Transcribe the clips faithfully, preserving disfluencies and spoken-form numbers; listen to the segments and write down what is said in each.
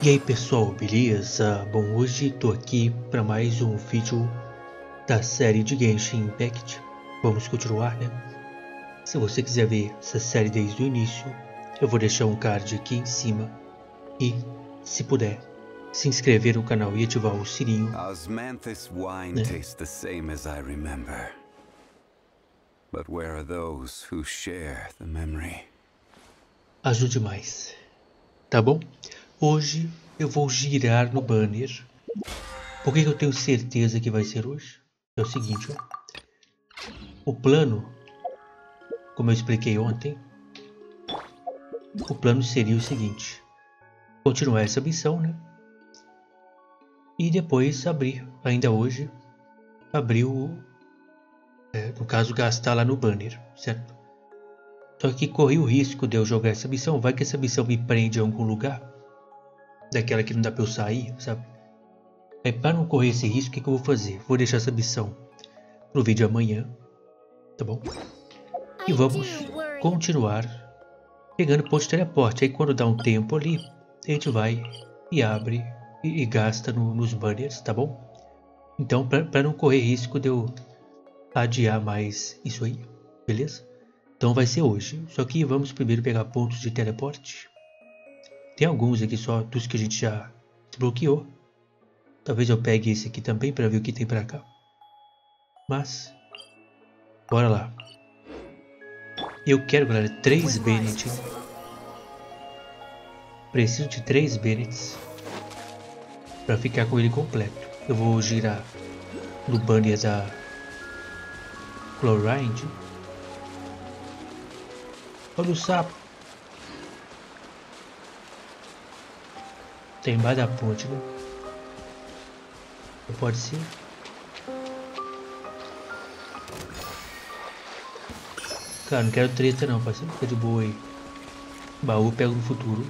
E aí pessoal, beleza? Bom, hoje tô aqui para mais um vídeo da série de Genshin Impact. Vamos continuar, né? Se você quiser ver essa série desde o início, eu vou deixar um card aqui em cima. E, se puder, se inscrever no canal e ativar o sininho, Osmanthus wine né? tastes the same as I remember. But where are those who share the memory? Ajude mais, tá bom? Hoje eu vou girar no banner. Por que que eu tenho certeza que vai ser hoje? É o seguinte, ó. O plano, como eu expliquei ontem, o plano seria o seguinte: continuar essa missão, né? E depois abrir, ainda hoje, abrir o... É, no caso, gastar lá no banner, certo? Só que corri o risco de eu jogar essa missão. Vai que essa missão me prende em algum lugar, daquela que não dá pra eu sair, sabe? É, para não correr esse risco, o que, que eu vou fazer? Vou deixar essa missão no vídeo amanhã, tá bom? E vamos continuar pegando ponto de teleporte. Aí quando dá um tempo ali, a gente vai e abre e, e gasta no, nos banners, tá bom? Então, para não correr risco de eu adiar mais isso aí, beleza? Então vai ser hoje. Só que vamos primeiro pegar pontos de teleporte. Tem alguns aqui só dos que a gente já desbloqueou. Talvez eu pegue esse aqui também para ver o que tem para cá. Mas, bora lá. Eu quero, galera, três Bennett. Preciso de três Bennets para ficar com ele completo. Eu vou girar no banner da Chlorinde. Olha o sapo. Tem embaixo da ponte, né? Não pode ser. Cara, não quero treta não, parceiro. Fica de boa aí. Baú eu pego no futuro.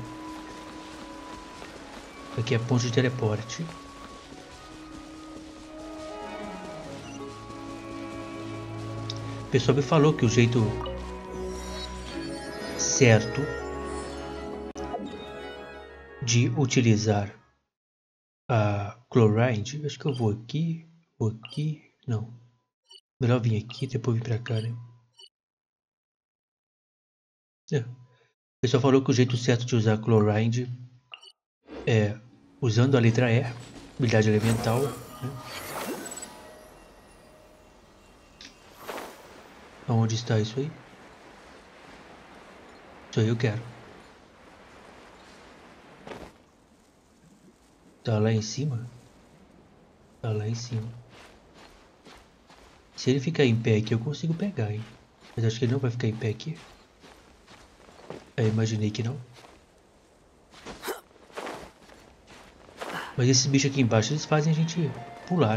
Aqui é ponte de teleporte. O pessoal me falou que o jeito certo de utilizar a Chlorinde, acho que eu vou aqui, vou aqui, não, melhor vir aqui, depois vir pra cá, né? É. O pessoal falou que o jeito certo de usar a Chlorinde é usando a letra E, habilidade elemental, né? Aonde está isso aí? Isso aí eu quero. Tá lá em cima? Tá lá em cima. Se ele ficar em pé aqui, eu consigo pegar, hein? Mas acho que ele não vai ficar em pé aqui. Eu imaginei que não. Mas esses bichos aqui embaixo, eles fazem a gente pular.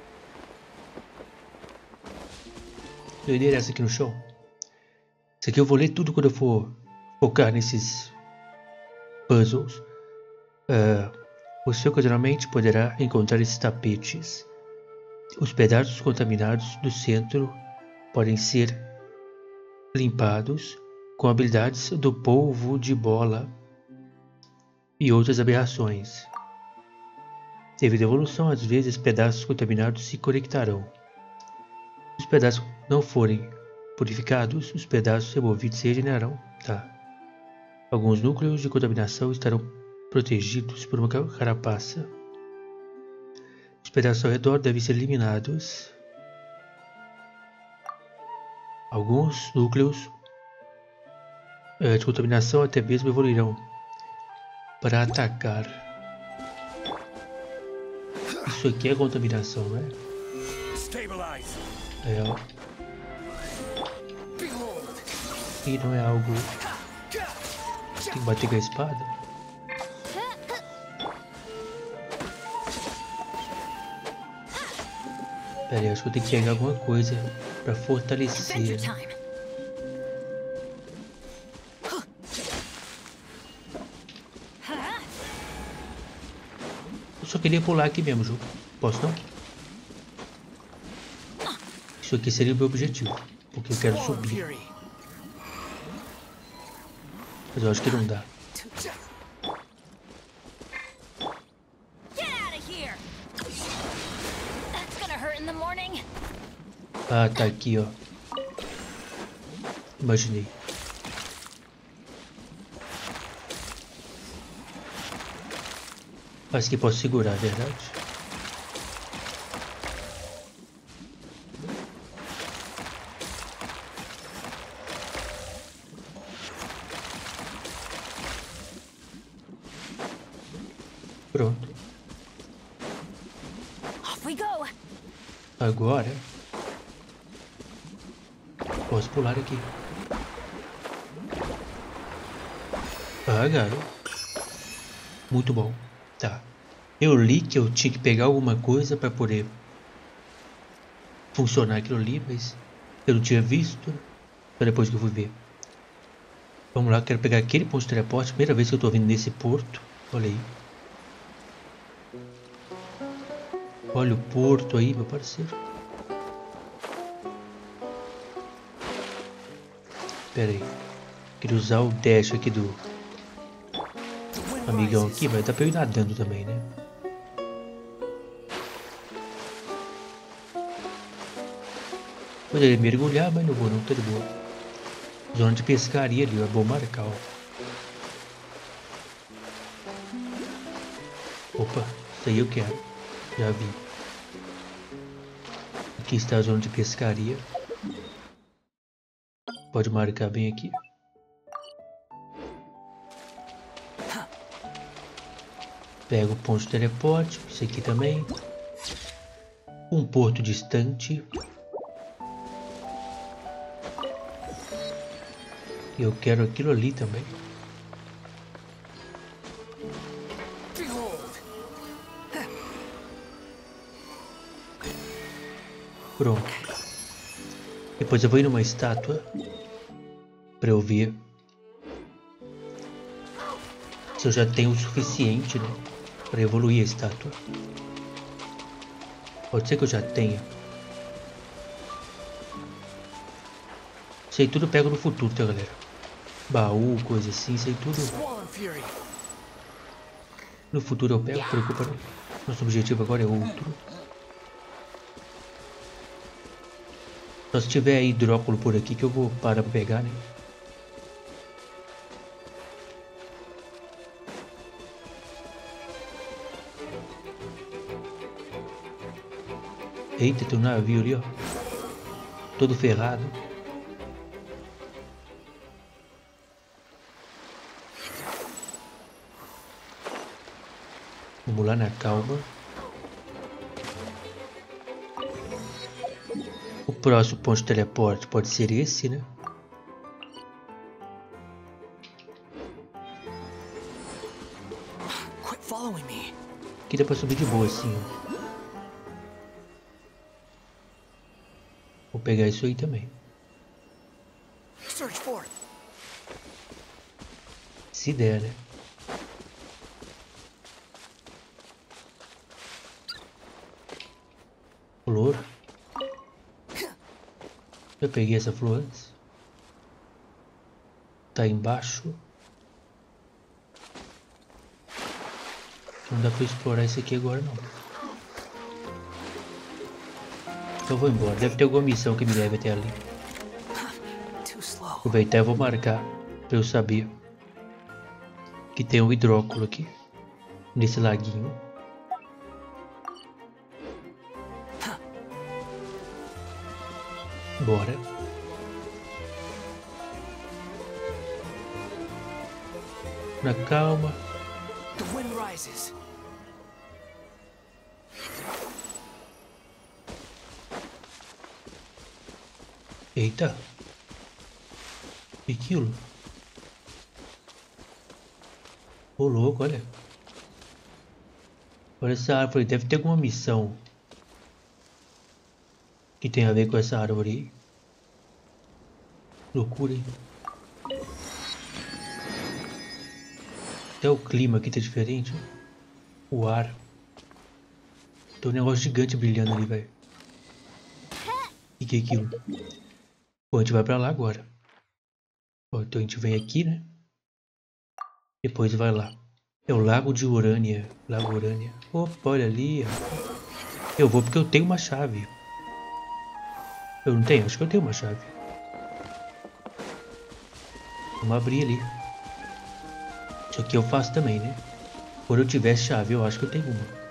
Doideira essa aqui no chão. Isso aqui eu vou ler tudo quando eu for focar nesses puzzles. Uh, você ocasionalmente poderá encontrar esses tapetes. Os pedaços contaminados do centro podem ser limpados com habilidades do polvo de bola e outras aberrações. Devido à evolução, às vezes pedaços contaminados se conectarão. Se os pedaços não forem purificados, os pedaços removidos se regenerarão. Tá. Alguns núcleos de contaminação estarão protegidos por uma carapaça. Os pedaços ao redor devem ser eliminados. Alguns núcleos é, de contaminação até mesmo evoluirão para atacar. Isso aqui é contaminação, não é? É, ó. E não é algo... Tem que bater com a espada? Pera aí, acho que eu tenho que pegar alguma coisa pra fortalecer. Eu só queria pular aqui mesmo, jogo. Posso não? Isso aqui seria o meu objetivo, porque eu quero subir. Mas eu acho que não dá. Ah, tá aqui, ó. Imaginei. Acho que posso segurar, é verdade? Pronto. Agora posso pular aqui. Ah, garoto. Muito bom. Tá. Eu li que eu tinha que pegar alguma coisa para poder funcionar aquilo ali, mas eu não tinha visto. Só depois que eu fui ver. Vamos lá, quero pegar aquele ponto de teleporte. Primeira vez que eu tô vindo nesse porto. Olha aí. Olha o porto aí, meu parceiro. Pera aí. Queria usar o dash aqui do amigão aqui, mas dá pra eu ir nadando também, né? Poderia mergulhar, mas não vou não, tá de boa. Zona de pescaria ali, ó, é bom marcar, ó. Opa, isso aí eu quero. Já vi. Aqui está a zona de pescaria. Pode marcar bem aqui. Pega o ponto de teleporte, isso aqui também. Um porto distante. Eu quero aquilo ali também. Pronto. Depois eu vou ir numa estátua para eu ver se eu já tenho o suficiente, né, para evoluir a estátua. Pode ser que eu já tenha. Isso aí tudo eu pego no futuro, tá, galera? Baú, coisa assim, isso aí tudo no futuro eu pego, não preocupa não. Nosso objetivo agora é outro. Só se tiver hidróculo por aqui que eu vou parar pra pegar, né? Eita, tem um navio ali, ó. Todo ferrado. Vamos lá na calma. O próximo ponto de teleporte pode ser esse, né? Aqui dá pra subir de boa assim, ó. Vou pegar isso aí também. Se der, né? Flor. Já peguei essa flor antes. Tá embaixo. Não dá pra explorar isso aqui agora não. Então eu vou embora. Deve ter alguma missão que me leve até ali. Aproveitar e vou marcar pra eu saber que tem um hidróculo aqui nesse laguinho. Bora. Na calma. Eita. Que aquilo? Ô louco, olha. Olha essa árvore. Deve ter alguma missão que tem a ver com essa árvore aí. Loucura, hein? Até o clima aqui tá diferente. O ar. Tem um negócio gigante brilhando ali, velho. E que é aquilo? Bom, a gente vai pra lá agora. Bom, então a gente vem aqui, né? Depois vai lá. É o Lago de Urânia. Lago Urânia. Opa, olha ali. Eu vou porque eu tenho uma chave. Eu não tenho? Acho que eu tenho uma chave. Vamos abrir ali. Isso aqui eu faço também, né? Quando eu tiver chave, eu acho que eu tenho uma.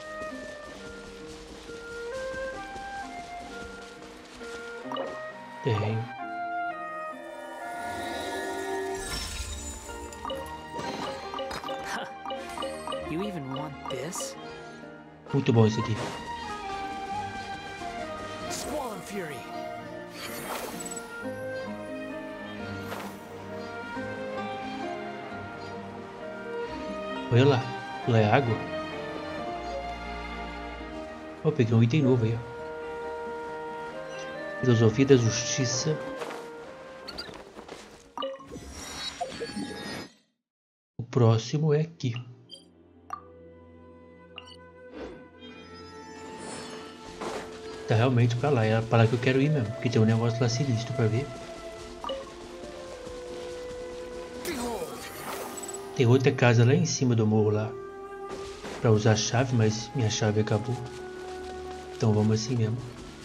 Tenho. You even want this? Muito bom isso aqui. Squall Fury. Olha lá. Lá é água. Ó, peguei um item novo aí, ó. Filosofia da Justiça. O próximo é aqui. Tá realmente pra lá. É pra lá que eu quero ir mesmo. Porque tem um negócio lá sinistro pra ver. Tem outra casa lá em cima do morro lá. Pra usar a chave, mas minha chave acabou. Então vamos assim mesmo.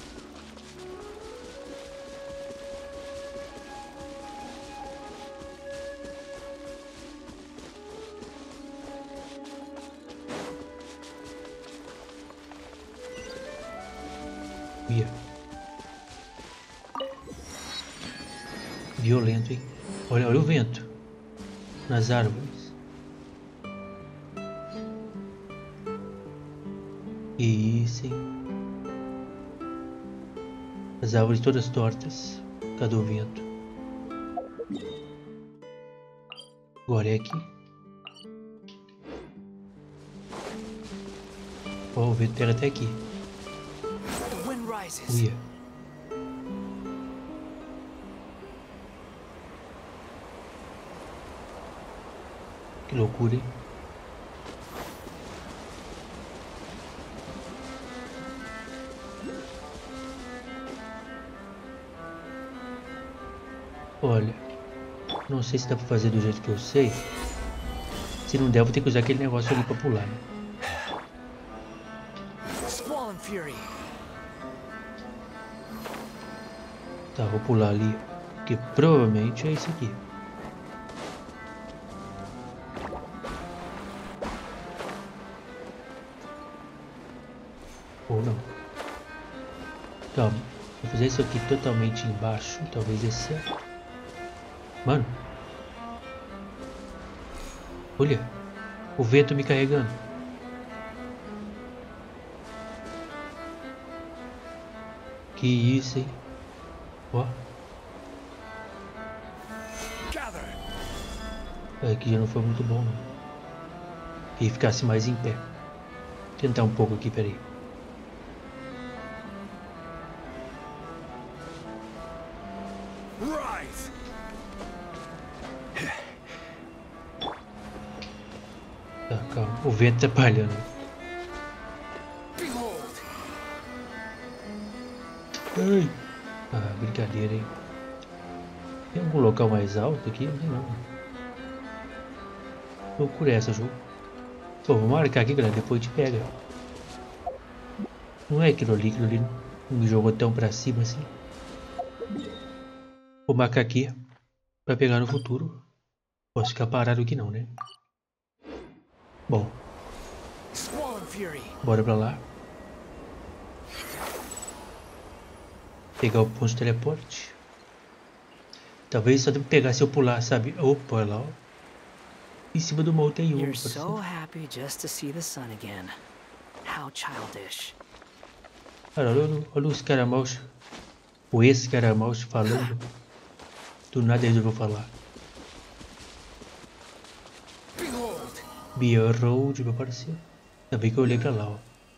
Ia. Violento, hein? Olha, olha o vento. Nas árvores. E isso, hein? As árvores todas tortas. Cadê o vento? Agora é aqui. Ó, oh, o vento pega até aqui. Uia. Que loucura, hein? Olha, não sei se dá pra fazer do jeito que eu sei. Se não der, eu vou ter que usar aquele negócio ali pra pular, né? Tá, vou pular ali, porque provavelmente é isso aqui. Ou não. Calma, vou fazer isso aqui totalmente embaixo, talvez esse é... Mano. Olha, o vento me carregando. Que isso, hein? Ó. Aqui já não foi muito bom, não. Que ficasse mais em pé. Vou tentar um pouco aqui, peraí. Tá, calma. O vento atrapalhando. Ai. Ah, brincadeira, hein? Tem algum local mais alto aqui? Não tem não. Loucura é essa, jogo. Pô, vamos marcar aqui, galera. Depois a gente pega. Não é aquilo ali, aquilo ali não me jogou tão pra cima assim. Vou marcar aqui pra pegar no futuro. Posso ficar parado aqui não, né? Bom. Bora pra lá. Pegar o ponto de teleporte. Talvez só devo pegar se eu pular, sabe? Opa, olha lá, ó. Em cima do morro tem um. You're so happy just to see the sun again. How childish. Olha, olha, olha os caramulos. Ou esse caramulos falando. Do nada eles vão falar. Behold, meu parceiro. Ainda bem que eu olhei pra lá, ó.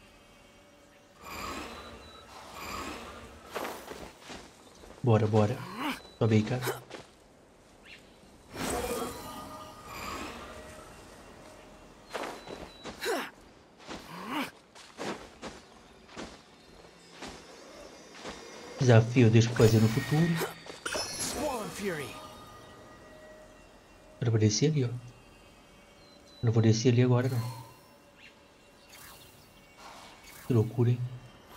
Bora, bora. Sobe aí, cara. Desafio eu deixo pra fazer no futuro. Agora eu vou descer ali, ó. Não vou descer ali agora, não. Que loucura, hein?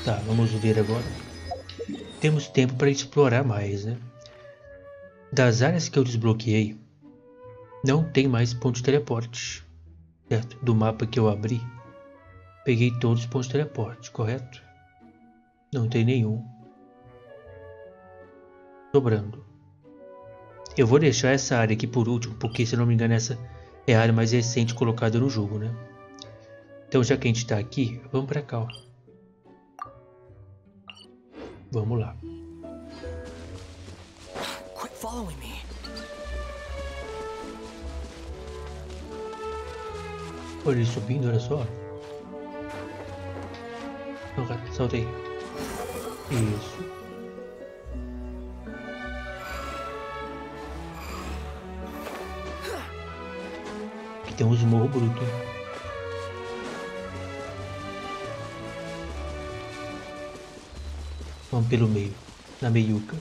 Tá, vamos ver agora. Temos tempo para explorar mais, né? Das áreas que eu desbloqueei, não tem mais ponto de teleporte, certo? Do mapa que eu abri, peguei todos os pontos de teleporte, correto? Não tem nenhum sobrando. Eu vou deixar essa área aqui por último, porque se não me engano essa é a área mais recente colocada no jogo, né? Então já que a gente está aqui, vamos para cá, ó. Vamos lá. Quit following me. Olha ele subindo, olha só. Não, cara, salta aí. Isso. Aqui tem uns morros brutos. Vamos pelo meio, na meiuca.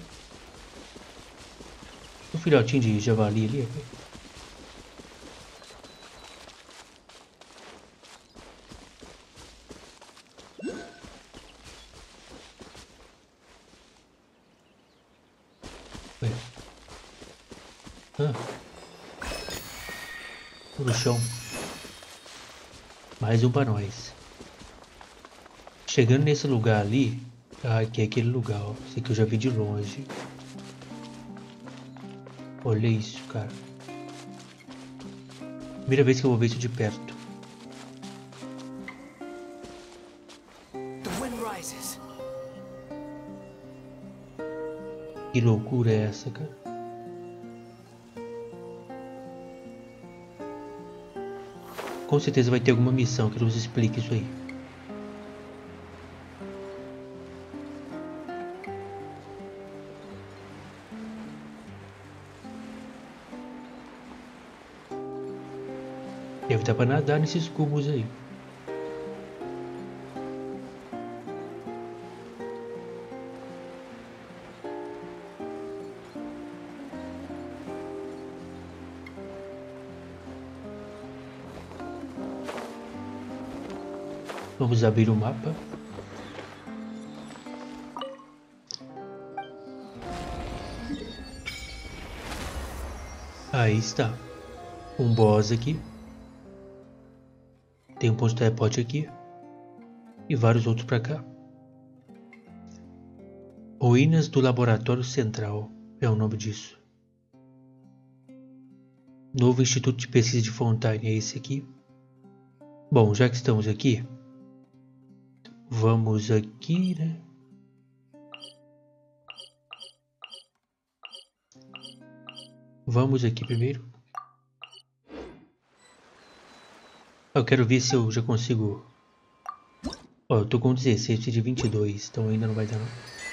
O filhotinho de javali ali. Ah. No chão. Mais um pra nós. Chegando nesse lugar ali. Ah, aqui é aquele lugar, ó. Esse aqui eu já vi de longe. Olha isso, cara. Primeira vez que eu vou ver isso de perto. The wind rises. Que loucura é essa, cara? Com certeza vai ter alguma missão que nos explique isso aí. Deve dar pra nadar nesses cubos aí. Vamos abrir o mapa. Aí está. Um boss aqui. Tem um ponto de teleporte aqui. E vários outros pra cá. Ruínas do Laboratório Central. É o nome disso. Novo Instituto de Pesquisa de Fontaine. É esse aqui. Bom, já que estamos aqui. Vamos aqui, né? Vamos aqui primeiro. Eu quero ver se eu já consigo. Ó, eu tô com dezesseis de vinte e dois, então ainda não vai dar não.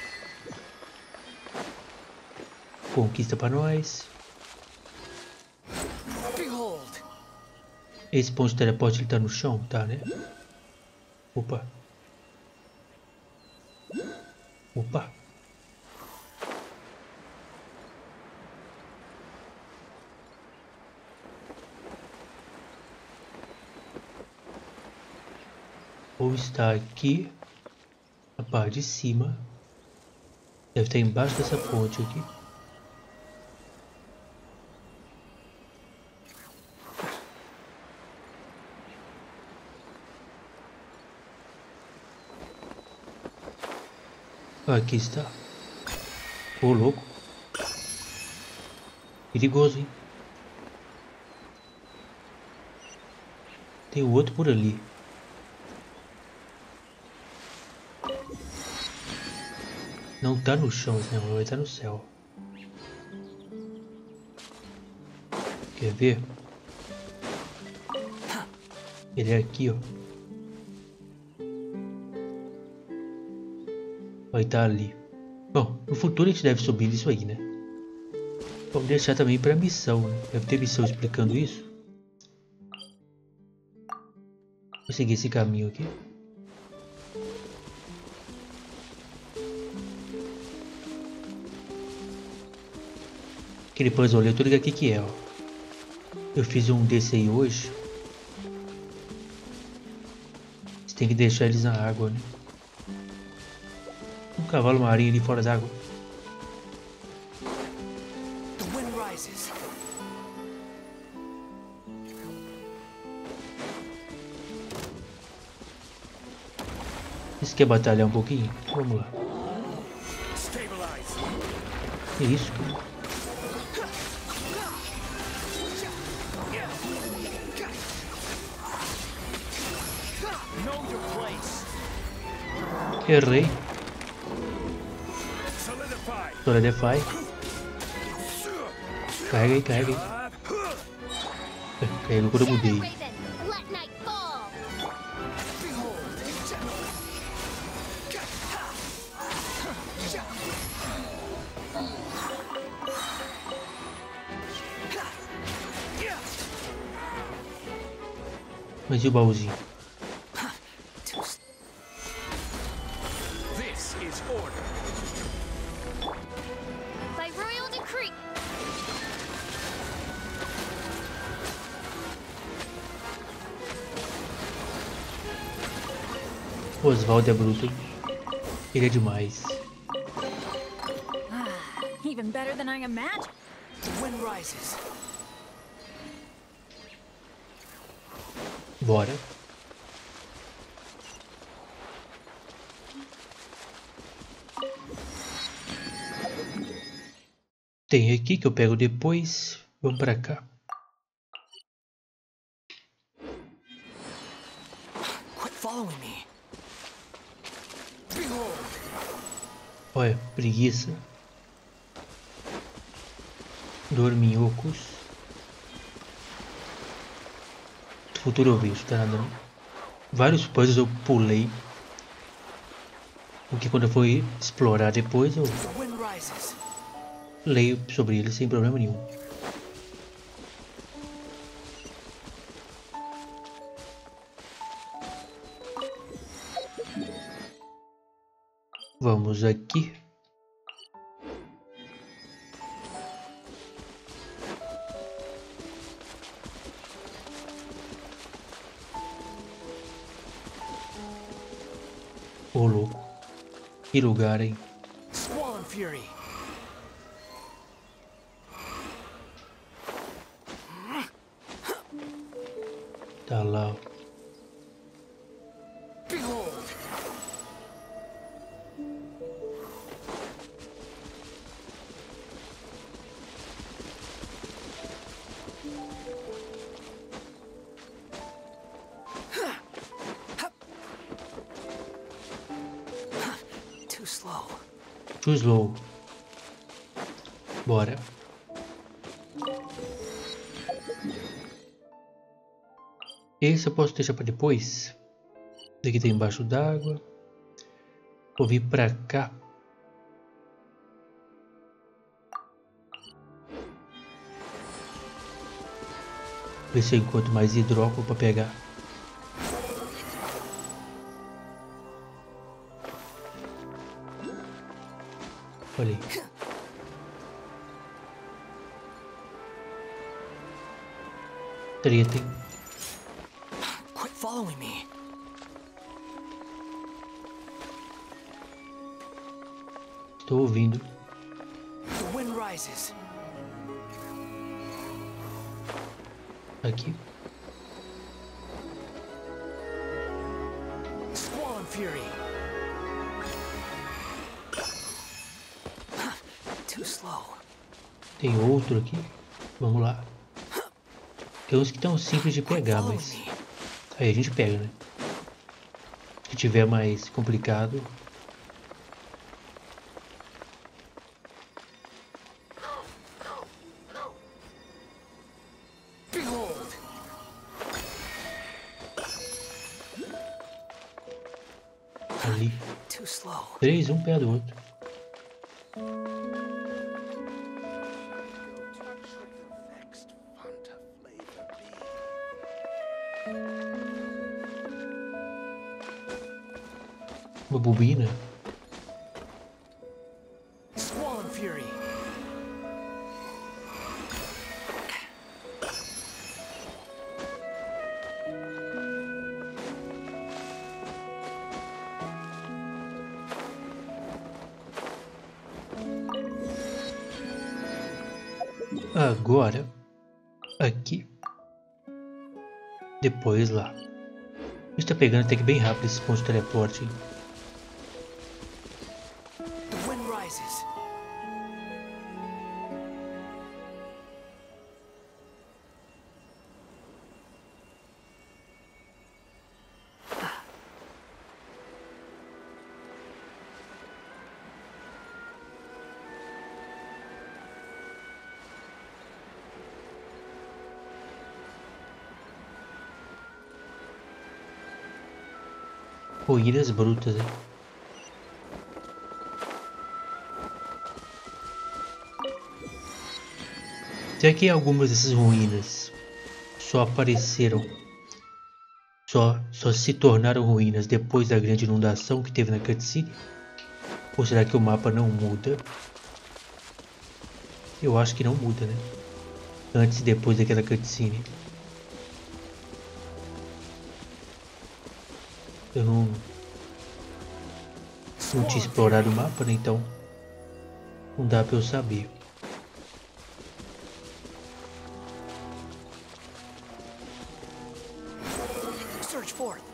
Conquista pra nós. Esse ponto de teleporte ele tá no chão, tá, né? Opa. Opa. Ou está aqui na parte de cima. Deve estar embaixo dessa ponte aqui. Aqui está. Ô, louco. Perigoso, hein? Tem outro por ali. Não tá no chão, não, vai estar no céu. Quer ver? Ele é aqui, ó. Vai estar ali. Bom, no futuro a gente deve subir isso aí, né? Vamos deixar também para missão, né? Deve ter missão explicando isso. Vou seguir esse caminho aqui. Aquele puzzle ali, eu tô ligado aqui que é, ó. Eu fiz um desse aí hoje. Você tem que deixar eles na água, né? cavalo marinho ali fora d'água. The wind rises. Você quer batalhar um pouquinho? Vamos lá. Que isso? Errei. Solidify. Carrega aí, carrega aí. Carrega quando eu mudei. Mas e o baúzinho? O Oswald é bruto, hein? Ele é demais. Ah, even better than I imagined. The wind rises. Bora. Tem aqui que eu pego depois. Vamos pra cá. Quit following me. Olha, preguiça. Dorminhocos. Futuro eu vejo, tá nada não. Vários puzzles eu pulei. Porque quando eu for explorar depois eu The wind rises. leio sobre ele sem problema nenhum. Vamos aqui. Ô louco. Que lugar, hein? Squall Fury. Tá lá, ó. Behold. Too slow. Too slow. Bora. Esse eu posso deixar para depois. Esse aqui tá embaixo d'água. Vou vir pra cá. Ver se eu encontro mais hidrócolo para pegar. Olha aí. Treta, hein? Quit following me. Estou ouvindo. The wind rises. Aqui. Squall Fury. Too slow. Tem outro aqui. Vamos lá. Tem uns que estão simples de pegar, Follow mas me. aí a gente pega, né? Se tiver mais complicado. Behold. Ali. Too slow. Três, um pé do outro. Uma bobina. Squall Fury. Agora, aqui. Depois lá. A gente tá pegando até que bem rápido esse ponto de teleporte. The wind rises. Ruínas brutas, hein? Será que algumas dessas ruínas só apareceram, só, só se tornaram ruínas depois da grande inundação que teve na cutscene? Ou será que o mapa não muda? Eu acho que não muda, né? Antes e depois daquela cutscene. Eu não, não tinha explorado o mapa, né? Então não dá pra eu saber. Search forth.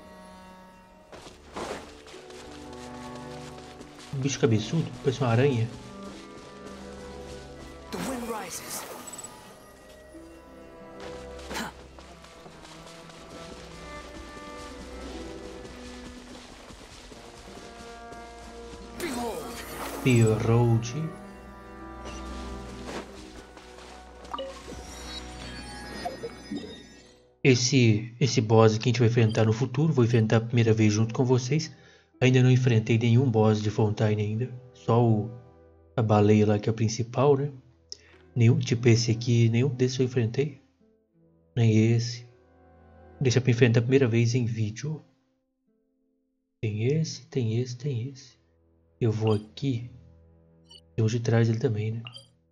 Um bicho cabeçudo, parece uma aranha. The wind rises. Behold. Esse, esse boss que a gente vai enfrentar no futuro, vou enfrentar a primeira vez junto com vocês. Ainda não enfrentei nenhum boss de Fontaine ainda. Só o, a baleia lá que é o principal, né? Nenhum, tipo esse aqui, nenhum desses eu enfrentei. Nem esse. Deixa pra enfrentar a primeira vez em vídeo. Tem esse, tem esse, tem esse. Eu vou aqui. Tem um de trás dele também, né?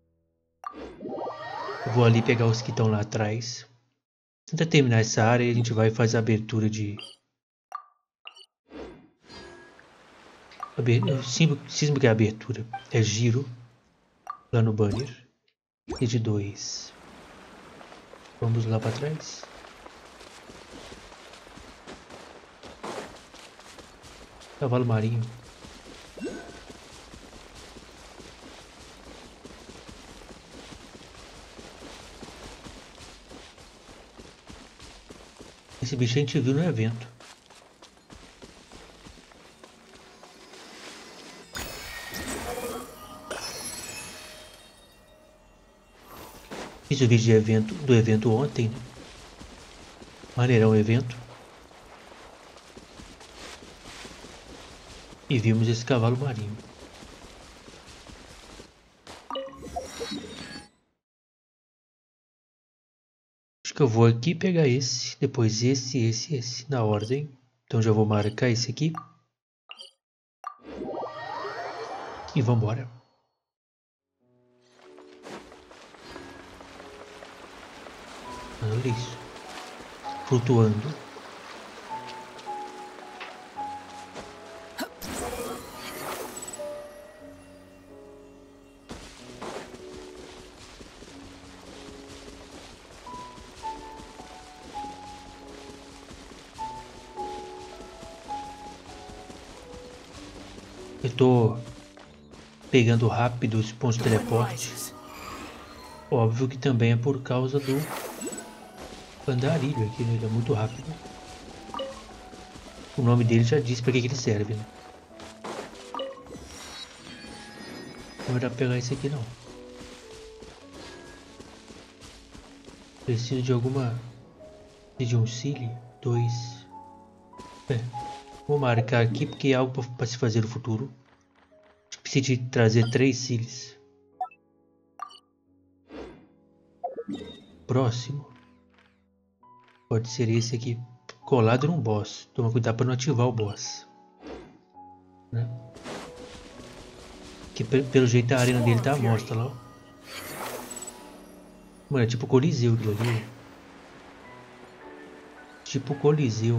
Eu vou ali pegar os que estão lá atrás. Tenta terminar essa área e a gente vai fazer a abertura de... Aber... Cismo que é abertura. É giro. Lá no banner. E de dois. Vamos lá para trás. Cavalo marinho. Esse bicho a gente viu no evento. Fiz o vídeo de evento, do evento ontem, né? Maneirão o evento. E vimos esse cavalo marinho. Acho que eu vou aqui pegar esse, depois esse, esse, esse, na ordem. Então já vou marcar esse aqui. E vambora. Olha isso. Flutuando. Eu tô pegando rápido os pontos de teleporte. Óbvio que também é por causa do andarilho aqui, né? Ele é muito rápido. O nome dele já diz para que, que ele serve, né? Não era pegar esse aqui não. Preciso de alguma... de um cile. Dois. É. Vou marcar aqui porque é algo para se fazer no futuro. Preciso de trazer três cílios. Próximo. Pode ser esse aqui. Colado num boss. Toma cuidado para não ativar o boss. Né? Que pelo jeito a arena dele tá à mostra lá. Ó. Mano, é tipo Coliseu aquilo ali. Tipo Coliseu.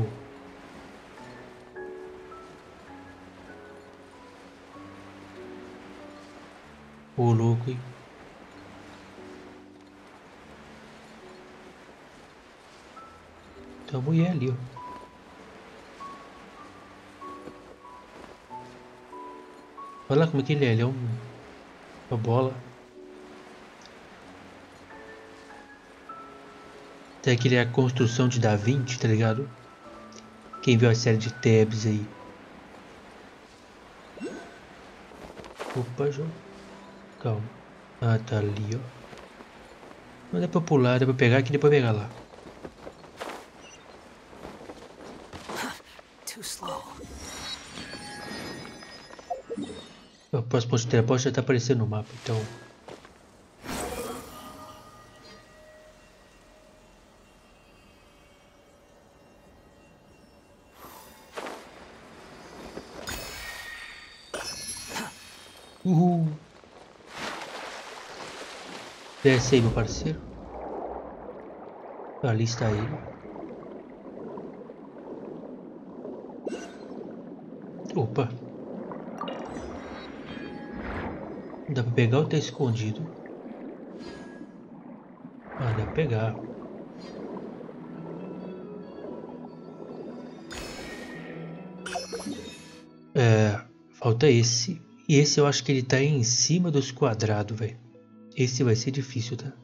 Ô louco, hein? Tem uma mulher ali, ó. Olha lá como é que ele é. Ele é um, uma bola. Até que ele é a construção de Da Vinci, tá ligado? Quem viu a série de Tabs aí. Opa, jogo. Calma. Ah, tá ali, ó. Não dá pra pular, dá pra pegar aqui, dá pra pegar lá. Too slow. O próximo ponto de teleporte já tá aparecendo no mapa, então... Uhul! Desce aí, meu parceiro. Ali está ele. Opa! Dá pra pegar ou tá escondido? Ah, dá pra pegar. É, falta esse. E esse eu acho que ele tá em cima dos quadrados, velho. Esse vai ser difícil, tá?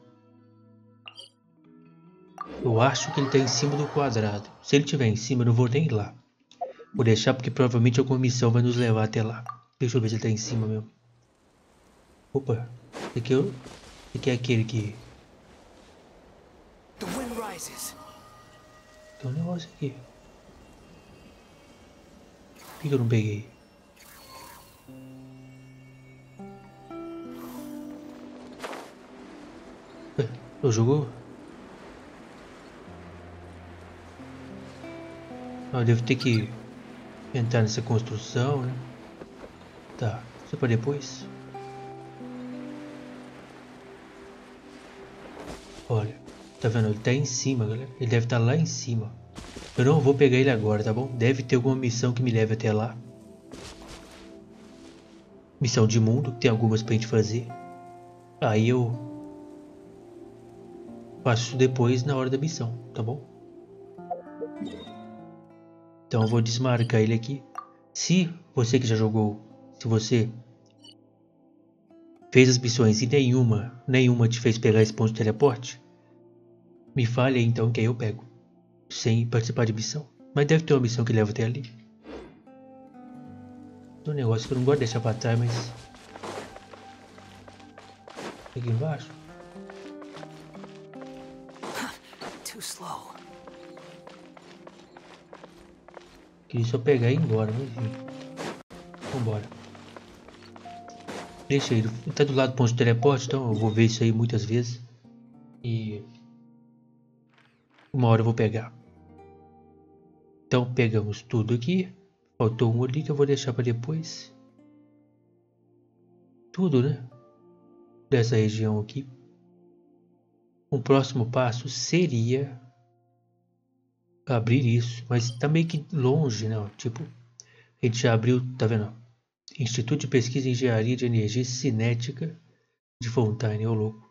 Eu acho que ele tá em cima do quadrado. Se ele tiver em cima, eu não vou nem ir lá. Vou deixar porque provavelmente alguma missão vai nos levar até lá. Deixa eu ver se ele tá em cima mesmo. Opa, esse aqui, eu... esse aqui é aquele que... The wind rises. Tem um negócio aqui. Por que eu não peguei? Eu jogo? Eu devo ter que entrar nessa construção, né? Tá, isso é pra depois. Olha, tá vendo? Ele tá em cima, galera. Ele deve estar lá em cima. Eu não vou pegar ele agora, tá bom? Deve ter alguma missão que me leve até lá. Missão de mundo, que tem algumas pra gente fazer. Aí eu faço isso depois na hora da missão, tá bom? Então eu vou desmarcar ele aqui. Se você que já jogou, se você fez as missões e nenhuma, nenhuma te fez pegar esse ponto de teleporte, me fale aí então que aí eu pego, sem participar de missão. Mas deve ter uma missão que leva até ali. Tem um negócio que eu não gosto de deixar pra trás, mas... Aqui embaixo. Too slow. Queria só pegar e ir embora, mas enfim. Vambora. Deixa ele. Ele tá do lado do ponto de teleporte, então eu vou ver isso aí muitas vezes. E... uma hora eu vou pegar. Então pegamos tudo aqui. Faltou um ali que eu vou deixar para depois. Tudo, né? Dessa região aqui. Um próximo passo seria abrir isso, mas tá meio que longe, né? Tipo, a gente já abriu, tá vendo? Instituto de Pesquisa em Engenharia de Energia Cinética de Fontaine, ô louco.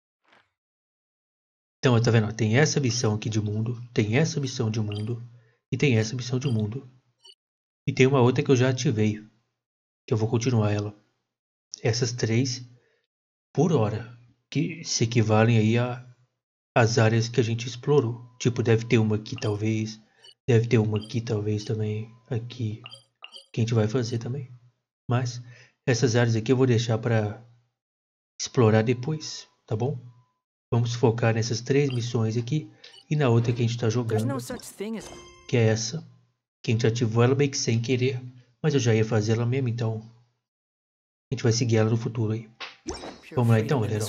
Então, tá vendo? Tem essa missão aqui de mundo, tem essa missão de mundo e tem essa missão de mundo. E tem uma outra que eu já ativei, que eu vou continuar ela. Essas três por hora, que se equivalem aí a as áreas que a gente explorou. Tipo, deve ter uma aqui talvez, deve ter uma aqui talvez também, aqui, que a gente vai fazer também. Mas essas áreas aqui eu vou deixar para explorar depois, tá bom? Vamos focar nessas três missões aqui e na outra que a gente está jogando, que é essa, que a gente ativou ela meio que sem querer, mas eu já ia fazer ela mesmo, então a gente vai seguir ela no futuro aí. Vamos lá então, galera.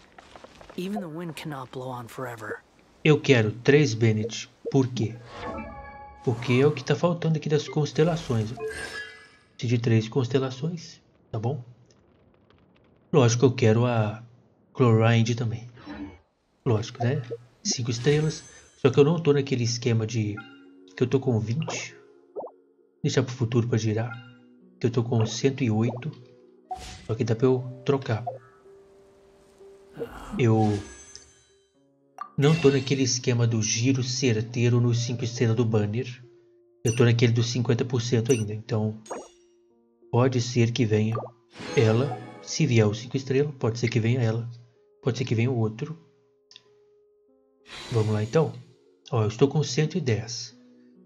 Eu quero três Bennett. Por quê? Porque é o que está faltando aqui das constelações. Preciso de três constelações, tá bom? Lógico que eu quero a Chloride também. Lógico, né? Cinco estrelas. Só que eu não tô naquele esquema de... que eu tô com vinte. Deixar pro futuro para girar. Que eu tô com cento e oito. Só que dá pra eu trocar. Eu Não tô naquele esquema do giro certeiro nos cinco estrelas do banner. Eu tô naquele dos cinquenta por cento ainda. Então, pode ser que venha ela. Se vier os cinco estrelas, pode ser que venha ela. Pode ser que venha o outro. Vamos lá então. Ó, eu estou com cento e dez.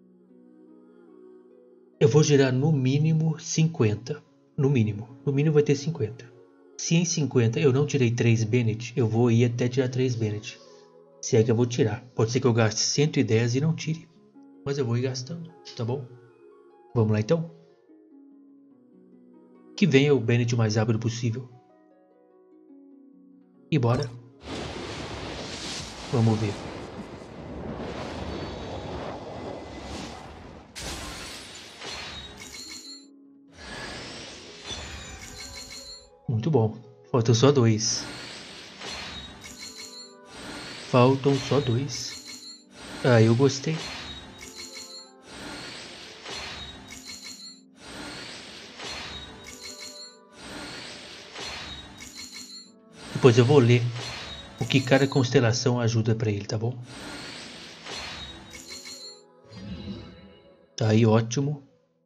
Eu vou girar no mínimo cinquenta. No mínimo. No mínimo vai ter cinquenta. Se em cinquenta eu não tirei três Bennett, eu vou ir até tirar três Bennett. Se é que eu vou tirar. Pode ser que eu gaste cento e dez e não tire. Mas eu vou ir gastando, tá bom? Vamos lá então? Que venha o Bennett o mais rápido possível. E bora. Vamos ver. Muito bom. Faltam só dois. Faltam só dois. Ah, eu gostei. Depois eu vou ler o que cada constelação ajuda pra ele, tá bom? Tá aí, ótimo.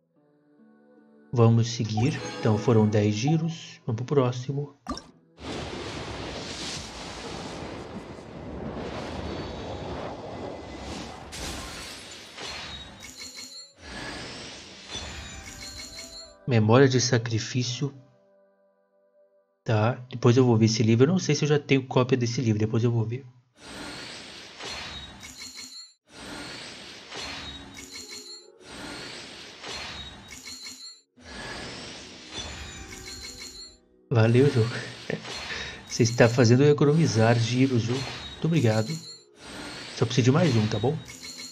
Vamos seguir. Então foram dez giros. Vamos pro próximo. Memória de sacrifício. Tá, depois eu vou ver esse livro. Eu não sei se eu já tenho cópia desse livro. Depois eu vou ver. Valeu, jogo. Você está fazendo eu economizar giros, jogo. Muito obrigado. Só preciso de mais um, tá bom?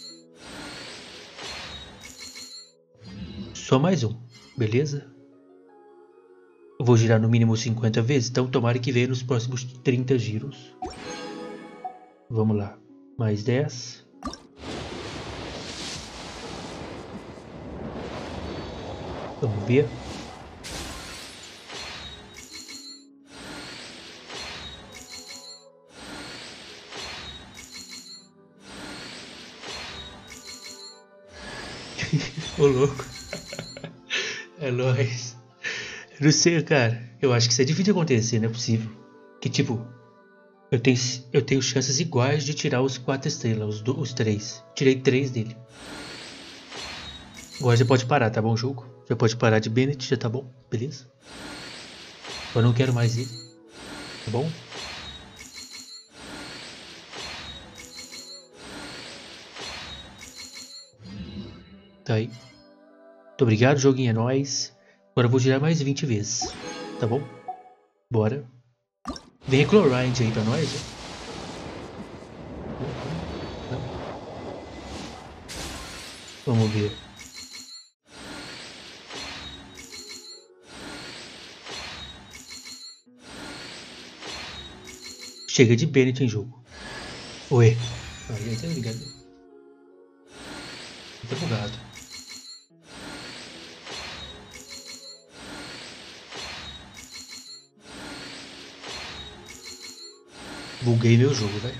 Só mais um, beleza? Eu vou girar no mínimo cinquenta vezes, então tomara que venha nos próximos trinta giros. Vamos lá. Mais dez. Vamos ver. Ô louco. É nóis. Eu não sei, cara. Eu acho que isso é difícil de acontecer, não é possível. Que tipo, eu tenho, eu tenho chances iguais de tirar os quatro estrelas, os, do, os três. Tirei três dele. Agora já pode parar, tá bom, jogo? Já pode parar de Bennett, já tá bom, beleza? Eu não quero mais ir, tá bom? Tá aí. Muito obrigado, joguinho, é nóis. Agora eu vou girar mais vinte vezes, tá bom? Bora. Vem a Chloride aí pra nós. Vamos ver. Chega de Bennett em jogo. Ué. Aí tá ligado. Tá bugado. Buguei meu jogo, velho.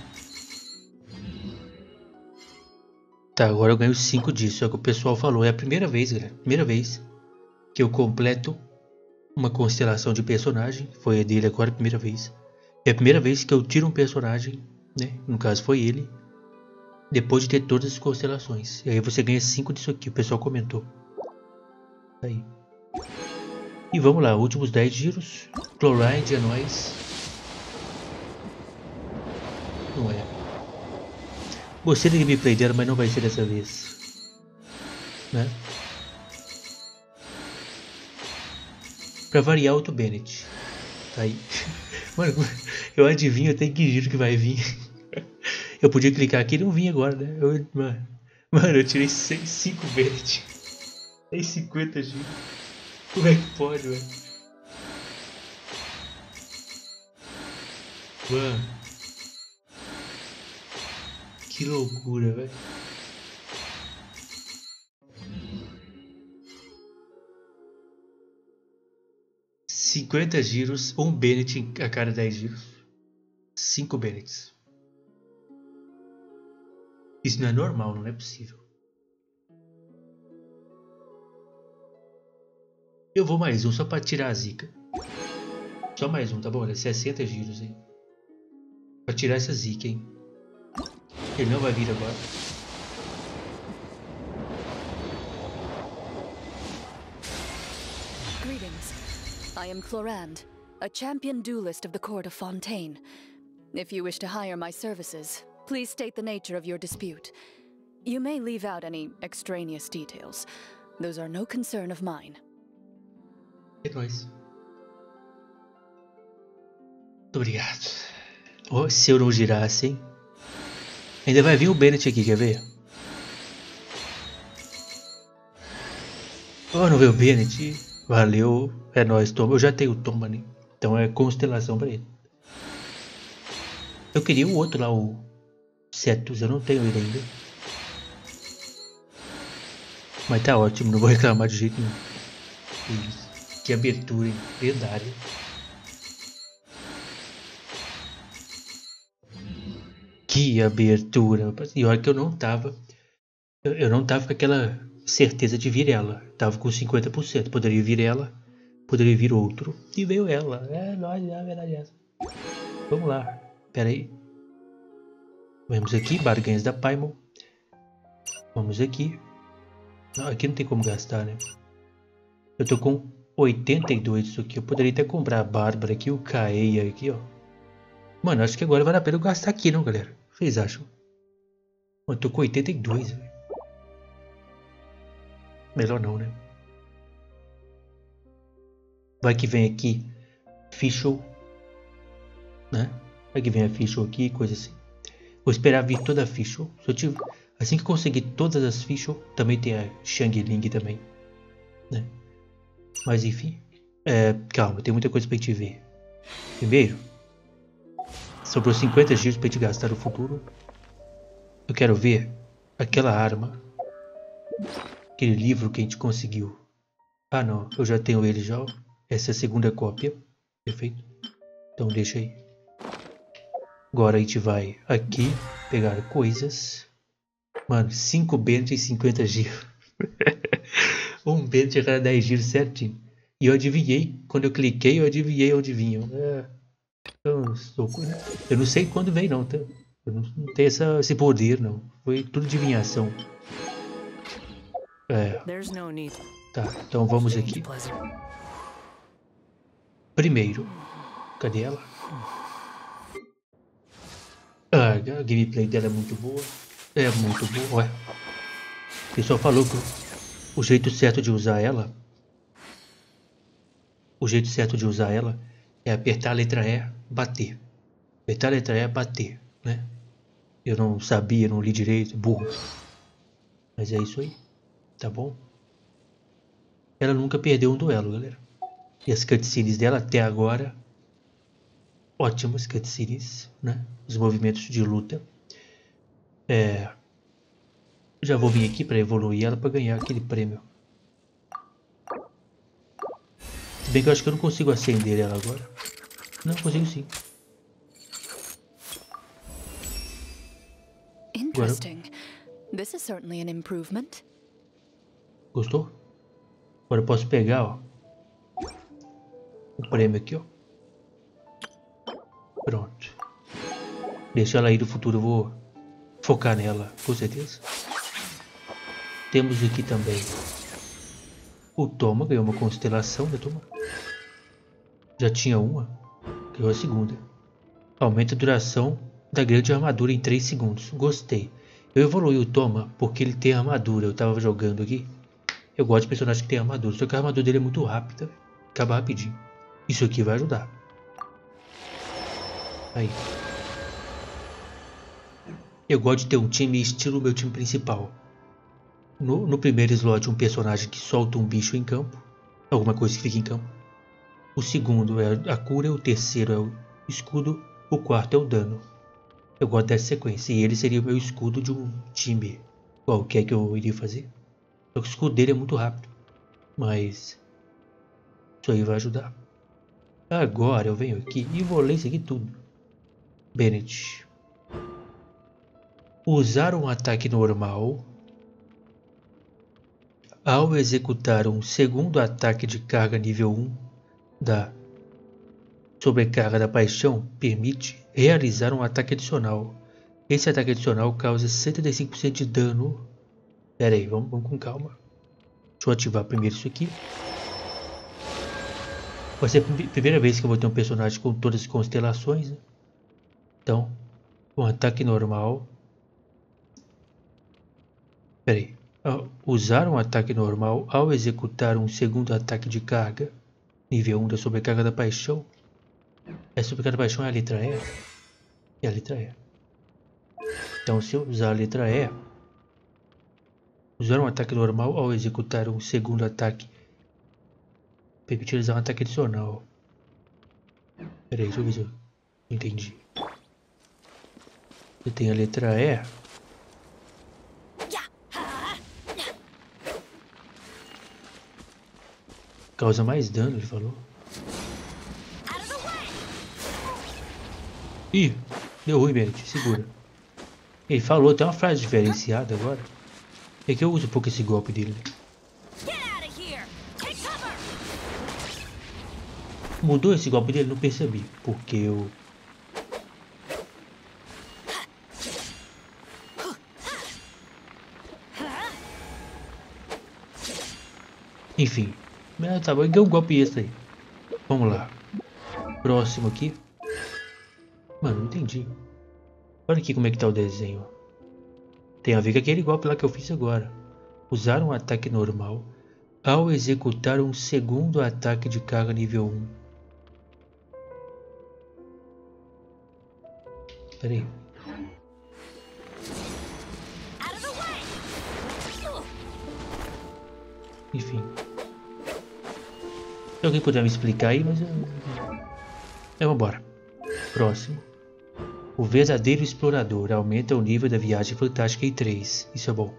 Tá, agora eu ganho cinco disso. É o que o pessoal falou. É a primeira vez, galera. Primeira vez que eu completo uma constelação de personagem. Foi a dele agora, a primeira vez. É a primeira vez que eu tiro um personagem, né? No caso foi ele. Depois de ter todas as constelações. E aí você ganha cinco disso aqui. O pessoal comentou. Aí. E vamos lá. Últimos dez giros. Chloride é nóis. Não é. Gostei da gameplay dela, mas não vai ser dessa vez. Né? Pra variar, outro Bennett. Tá aí. Mano, eu adivinho até que giro que vai vir. Eu podia clicar aqui e não vinha agora, né? Eu, mano, mano, eu tirei cinco Bennett. Tem cinquenta giros. Como é que pode, velho? Mano. Que loucura, velho. cinquenta giros, um Bennett a cada dez giros. cinco Bennetts. Isso não é normal, não é possível. Eu vou mais um só pra tirar a zica. Só mais um, tá bom? Olha, sessenta giros aí. Pra tirar essa zica, hein? Ele não vai vir agora. Greetings. I am Clorand, a champion duelist of the court of Fontaine. If you wish to hire my services, please state the nature of your dispute. You may leave out any extraneous details. Those are no concern of mine. É nóis. Muito obrigado. Oh, se eu não girasse, hein? Ainda vai vir o Bennett aqui, quer ver? Oh, não veio o Bennett. Valeu. É nóis, toma. Eu já tenho o Toma, né? Então é constelação pra ele. Eu queria o outro lá, o Cetus. Eu não tenho ele ainda. Mas tá ótimo, não vou reclamar de jeito nenhum. Isso. Que abertura, hein? Lendária. Que abertura. E olha que eu não tava. Eu, eu não tava com aquela certeza de vir ela. Tava com cinquenta por cento. Poderia vir ela. Poderia vir outro. E veio ela. É nóis, é a verdade essa. Vamos lá. Pera aí. Vamos aqui. Barganhas da Paimon. Vamos aqui. Não, aqui não tem como gastar, né? Eu tô com oitenta e dois isso aqui. Eu poderia até comprar a Bárbara aqui. O Kaeya aqui, ó. Mano, acho que agora vale a pena eu gastar aqui, não, galera? O que vocês acham? Eu tô com oitenta e dois, velho. Melhor não, né? Vai que vem aqui Fischl, né? Vai que vem a Fischl aqui, coisa assim. Vou esperar vir toda a Fischl. Se eu tiver... Assim que eu conseguir todas as Fischl, também tem a Xiangling também, né? Mas enfim. É, calma, tem muita coisa pra gente ver. Primeiro, sobrou cinquenta giros pra gente gastar no futuro. Eu quero ver aquela arma. Aquele livro que a gente conseguiu. Ah não, eu já tenho ele já. Essa é a segunda cópia. Perfeito. Então deixa aí. Agora a gente vai aqui pegar coisas. Mano, cinco Bennett e cinquenta giros. Um Bennett a cada dez giros certinho. E eu adivinhei. Quando eu cliquei, eu adivinhei onde vinham. É, eu, sou, eu não sei quando vem não, tá? Eu não, não tenho essa, esse poder não. Foi tudo adivinhação. É. Tá, então vamos aqui. Primeiro. Cadê ela? Ah, a gameplay dela é muito boa. É muito boa. Ué. O pessoal falou que o jeito certo de usar ela. O jeito certo de usar ela é apertar a letra E, bater. Apertar a letra E, bater, né? Eu não sabia, não li direito, burro. Mas é isso aí, tá bom? Ela nunca perdeu um duelo, galera. E as cutscenes dela até agora, ótimas cutscenes, né? Os movimentos de luta. É... Já vou vir aqui para evoluir ela para ganhar aquele prêmio. Se bem que eu acho que eu não consigo acender ela agora. Não, consigo sim. Interesting. This is certainly an improvement. Gostou? Agora eu posso pegar, ó, o prêmio aqui, ó. Pronto. Deixa ela aí no futuro, eu vou focar nela, com certeza. Temos aqui também o Toma, ganhou uma constelação, né, Toma? Já tinha uma, ganhou a segunda. Aumenta a duração da grande armadura em três segundos. Gostei. Eu evoluí o Toma porque ele tem armadura. Eu tava jogando aqui. Eu gosto de personagens que tem armadura. Só que a armadura dele é muito rápida. Acaba rapidinho. Isso aqui vai ajudar. Aí. Eu gosto de ter um time estilo meu time principal. No, no primeiro slot, um personagem que solta um bicho em campo. Alguma coisa que fica em campo. O segundo é a cura. O terceiro é o escudo. O quarto é o dano. Eu gosto dessa sequência. E ele seria o meu escudo de um time qualquer que eu iria fazer. Só que o escudo dele é muito rápido. Mas isso aí vai ajudar. Agora eu venho aqui e vou ler isso aqui tudo. Bennett. usar um ataque normal ao executar um segundo ataque de carga nível um da sobrecarga da paixão permite realizar um ataque adicional. Esse ataque adicional causa setenta e cinco por cento de dano. Pera aí, vamos, vamos com calma. Deixa eu ativar primeiro isso aqui. Vai ser a primeira vez que eu vou ter um personagem com todas as constelações, né? Então, um ataque normal. Pera aí. Usar um ataque normal ao executar um segundo ataque de carga nível um da sobrecarga da paixão. A sobrecarga da paixão é a letra E. É a letra E. Então, se eu usar a letra E, usar um ataque normal ao executar um segundo ataque, permite realizar um ataque adicional. Pera aí, deixa eu ver se eu entendi. Eu tenho a letra E. Causa mais dano, ele falou. Ih, deu ruim, Bennett, segura. Ele falou, tem uma frase diferenciada agora. É que eu uso um pouco esse golpe dele. Mudou esse golpe dele? Não percebi. Porque eu... Enfim. Tá bom, deu um golpe extra aí. Vamos lá. Próximo aqui. Mano, não entendi. Olha aqui como é que tá o desenho. Tem a ver com aquele golpe lá que eu fiz agora. Usar um ataque normal ao executar um segundo ataque de carga nível um. Pera aí. Enfim. Se alguém puder me explicar aí, mas... É, vambora. Próximo. O verdadeiro explorador aumenta o nível da viagem fantástica em três. Isso é bom.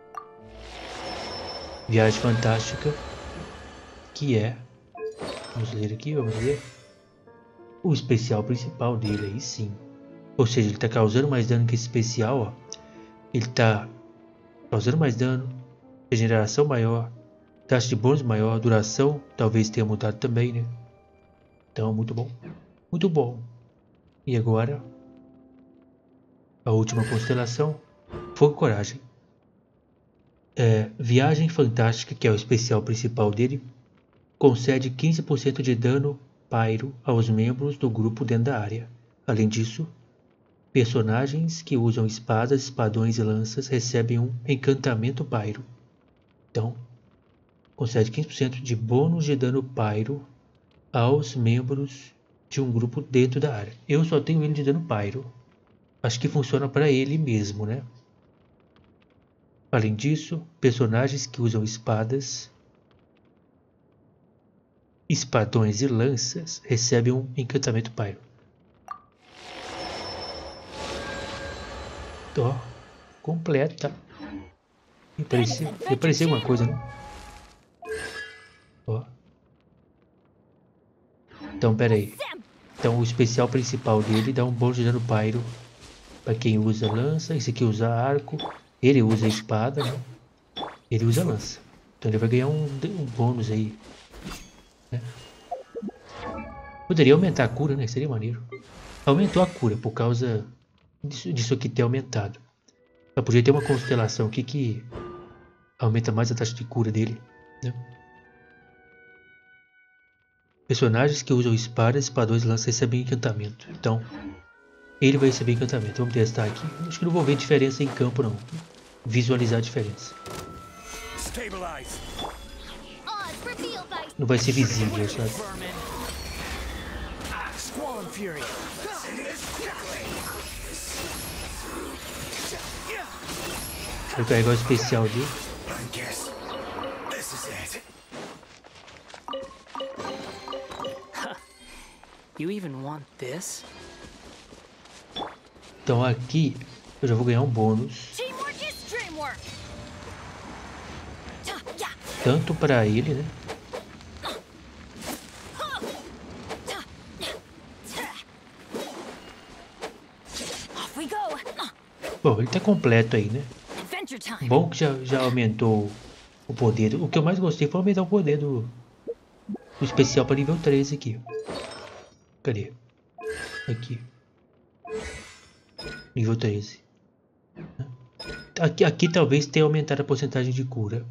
Viagem fantástica. Que é... Vamos ler aqui, vamos ler. O especial principal dele, aí sim. Ou seja, ele está causando mais dano que esse especial, ó. Ele está causando mais dano. Regeneração maior. Taxa de bônus maior. Duração talvez tenha mudado também, né? Então, muito bom. Muito bom. E agora... A última constelação. Fogo e Coragem. É, Viagem Fantástica, que é o especial principal dele, concede quinze por cento de dano pyro aos membros do grupo dentro da área. Além disso, personagens que usam espadas, espadões e lanças recebem um encantamento pyro. Então, concede quinze por cento de bônus de dano pyro aos membros de um grupo dentro da área. Eu só tenho ele de dano pyro. Acho que funciona para ele mesmo, né? Além disso, personagens que usam espadas, espadões e lanças recebem um encantamento pyro. Ó, completa. Me pareceu, me pareceu uma coisa, não? Ó. Então, pera aí. Então, o especial principal dele dá um bônus de dano pyro para quem usa lança. Esse aqui usa arco. Ele usa espada, né? Ele usa lança. Então ele vai ganhar um, um bônus aí, né? Poderia aumentar a cura, né? Seria maneiro. Aumentou a cura por causa disso, disso aqui ter aumentado. Mas podia ter uma constelação aqui que aumenta mais a taxa de cura dele, né? Personagens que usam espadas, espadões e lanças recebem encantamento. Então, ele vai receber encantamento. Vamos testar aqui. Acho que não vou ver diferença em campo, não. Visualizar a diferença. Não vai ser visível, sabe? Vou carregar o especial dele. You even want this? Então aqui eu já vou ganhar um bônus. Tanto para ele, né? Bom, ele tá completo aí, né? Adventure time. Bom que já, já aumentou o poder. O que eu mais gostei foi aumentar o poder do, do especial para nível treze aqui. Cadê? Aqui. Nível treze. Aqui, aqui talvez tenha aumentado a porcentagem de cura.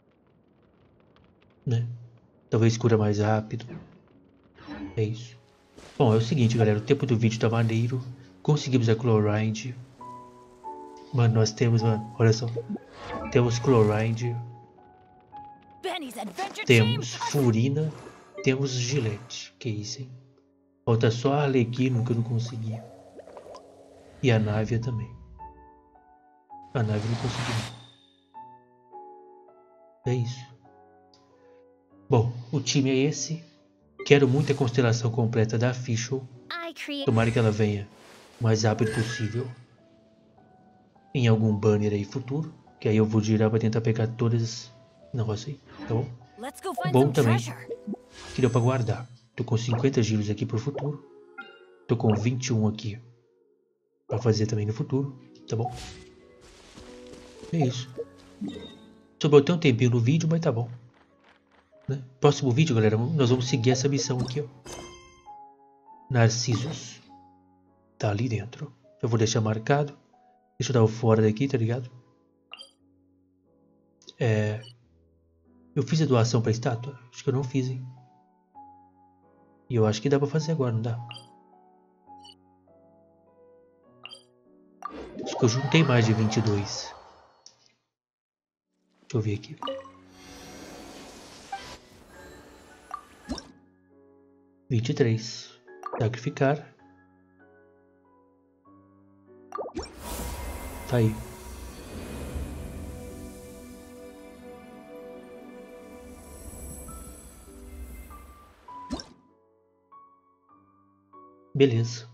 Né? Talvez cura mais rápido. É isso. Bom, é o seguinte, galera. O tempo do vídeo tá maneiro. Conseguimos a Chlorinde. Mano, nós temos, mano. Olha só. Temos Chlorinde. Benny's Adventure Temos Team. Furina. Temos Gillette. Que isso, hein? Falta só a Arlequino que eu não consegui. E a Návia também. A Návia eu não consegui. É isso. Bom, o time é esse. Quero muito a constelação completa da Fischl. I create. Tomara que ela venha o mais rápido possível. Em algum banner aí futuro. Que aí eu vou girar pra tentar pegar todas as negócios aí. Tá bom? Let's go find Bom some também. treasure. Que deu pra guardar. Tô com cinquenta giros aqui pro futuro. Tô com vinte e um aqui pra fazer também no futuro. Tá bom? É isso. Sobrou até um tempinho no vídeo, mas tá bom. Né? Próximo vídeo, galera, nós vamos seguir essa missão aqui, ó. Narcissus. Tá ali dentro. Eu vou deixar marcado. Deixa eu dar o fora daqui, tá ligado? É... Eu fiz a doação pra estátua? Acho que eu não fiz, hein? E eu acho que dá pra fazer agora, não dá? Acho que eu juntei mais de vinte e dois. Deixa eu ver aqui. vinte e três. Sacrificar. Tá aí. Beleza.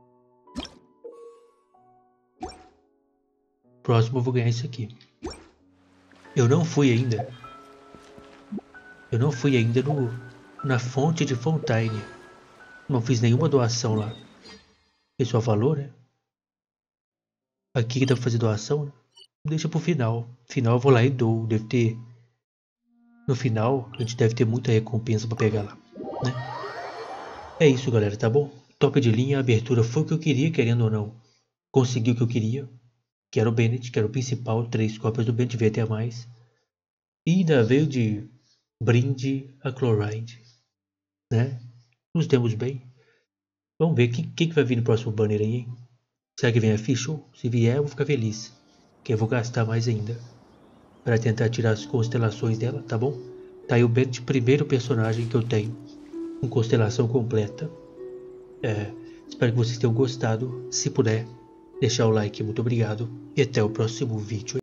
Próximo eu vou ganhar isso aqui. Eu não fui ainda. Eu não fui ainda no, na fonte de Fontaine. Não fiz nenhuma doação lá. O pessoal falou, né? Aqui que dá pra fazer doação, né? Deixa pro final. No final eu vou lá e dou. Deve ter... No final a gente deve ter muita recompensa pra pegar lá, né? É isso, galera, tá bom? Top de linha, a abertura foi o que eu queria, querendo ou não. Consegui o que eu queria. Que era o Bennett, que era o principal. Três cópias do Bennett, veio até mais. E ainda veio de brinde a Chlorinde, né? Nos demos bem. Vamos ver o que, que, que vai vir no próximo banner aí, hein? Será que vem a Fischl? Se vier, eu vou ficar feliz. Que eu vou gastar mais ainda. Para tentar tirar as constelações dela, tá bom? Tá aí o Bennett, primeiro personagem que eu tenho. Com constelação completa. É, espero que vocês tenham gostado. Se puder, deixar o like, muito obrigado. E até o próximo vídeo.